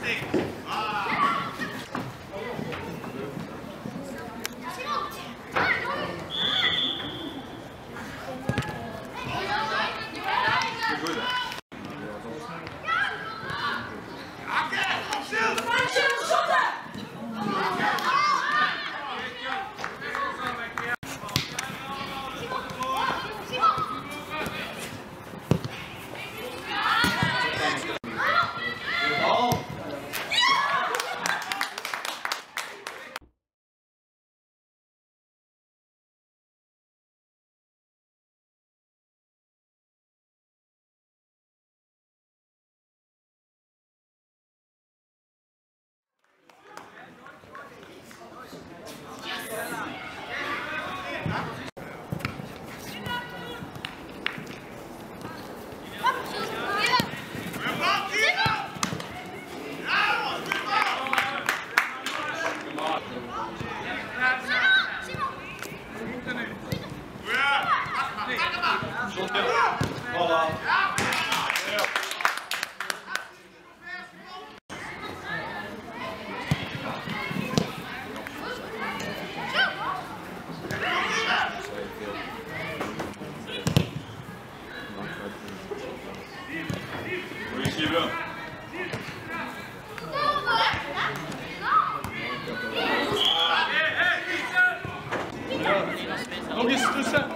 Nog eens tussen.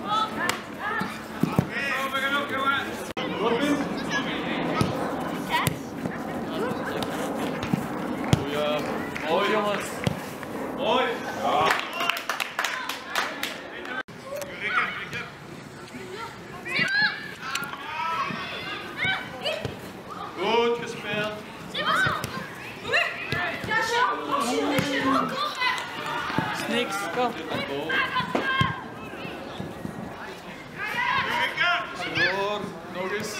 Robin. Goeie. Mooi jongens. Mooi. Ja. Goed gespeeld. Is niks. Kom. Door. Nog eens.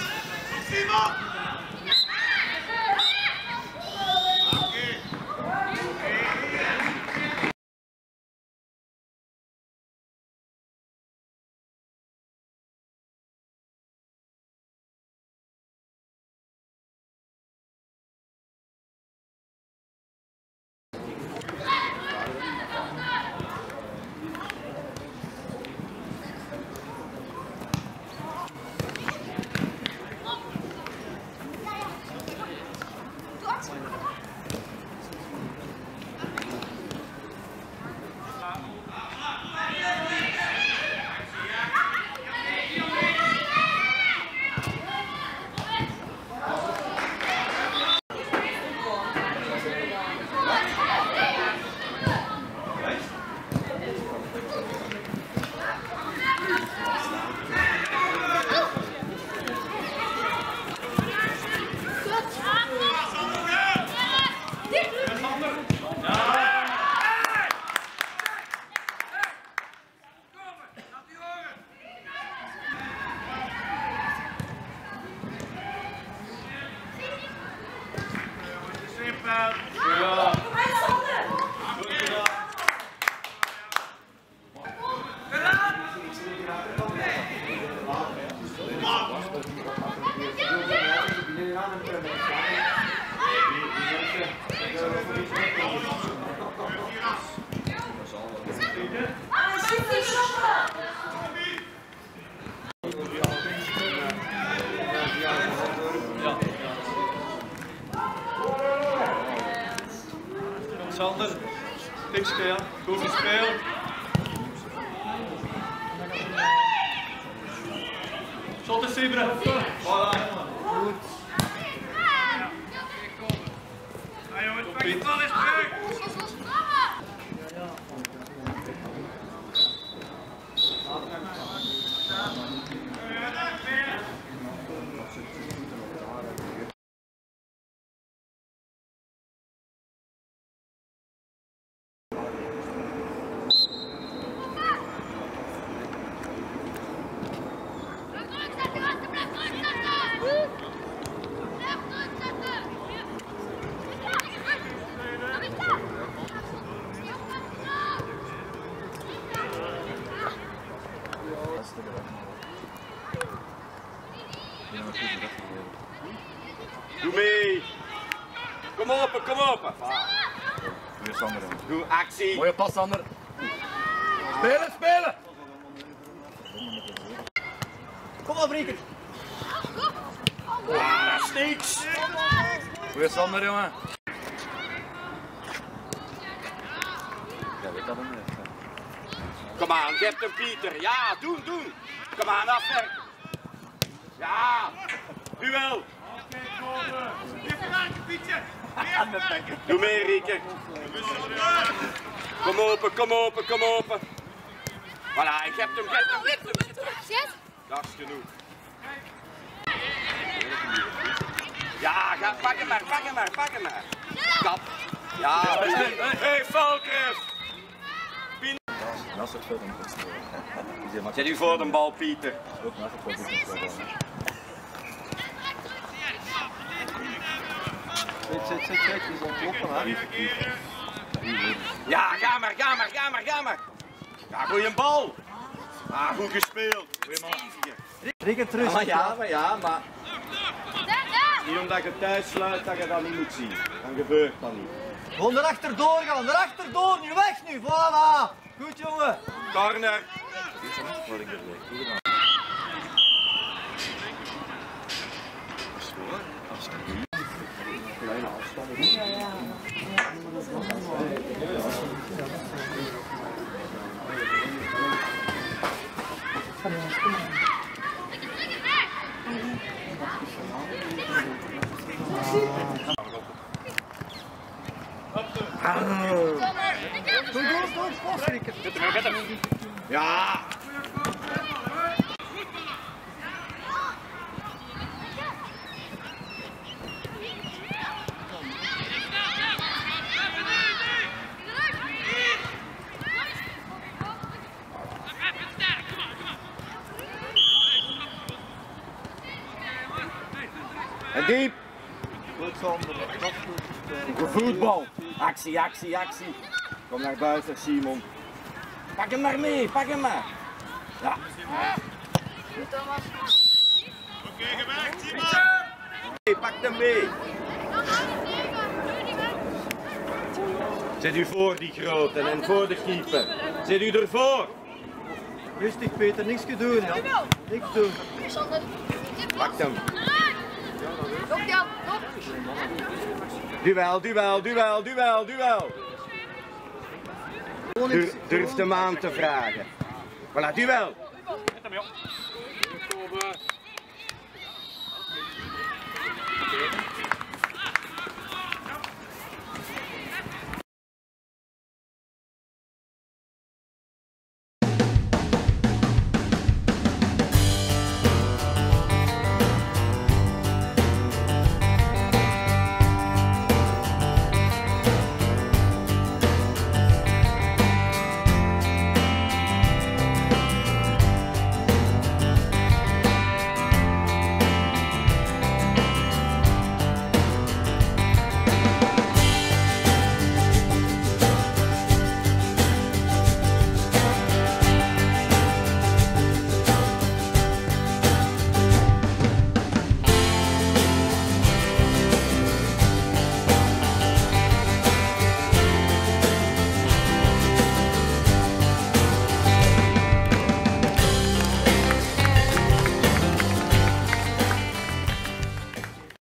Sander, tikje, ja. Goed gespeeld. Schot eens, Sibra. Voilà. Goed. Ja, jongens, pak de bal eens terug. Kom open, kom open. Weer Sander. Goed, actie. Mooie pas, Sander. Spelen, spelen! Kom op, Rieke. Ah, dat is niks. Weer Sander, jongen. Ja, weet dat hem niet. Kom aan, geef hem Pieter. Ja, doen, doen. Kom aan, afwerken. Ja, duel. Doe mee, Rieke. Kom open, kom open, kom open. Voilà, ik heb hem, geef hem. Dat is genoeg. Ja, ga, pak hem maar, pak hem maar, pak hem maar. Kap. Ja, hey, Valkreef. Naast het veld om te spelen. Zet u voor de bal, Pieter. Ook naast het veld om te spelen. Zet, die is ontploffen, hè. Ja, ga maar, ga maar, ga maar, ga maar. Ja, goeie bal. Ah, goed gespeeld. Rieke, terug. Maar ja, maar niet omdat je thuis sluit dat je dat niet moet zien. Dan gebeurt dat niet. Gewoon erachter doorgaan, erachter door, nu weg nu, voilà. Goed jongen. Corner. Kleine afstand. Doe, Get hem. Ja. En diep. Goed Sander, dat is goed. Voetbal. Actie, actie, actie. Kom naar buiten, Simon. Pak hem maar mee, pak hem maar. Ja. Oké, gewerkt, Simon! Hey, pak hem mee. Zet u voor die grote en voor de keeper. Zet u ervoor. Rustig Peter, niks doen, ja. Niks doen. Pak hem. Kom Jan, kom! Duel, duel, duel, duel, duel. Gewoon niks. Durf hem aan te vragen. Voilà, duel.